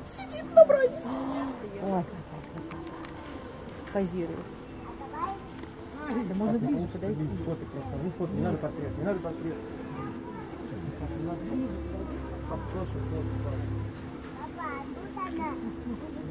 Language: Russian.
Сидит на броне. Ой, какая красота. Позирует. Да можно ближе подойти. Фото просто. Ну фото, не надо портрет, не надо портрет. Папа, тут она.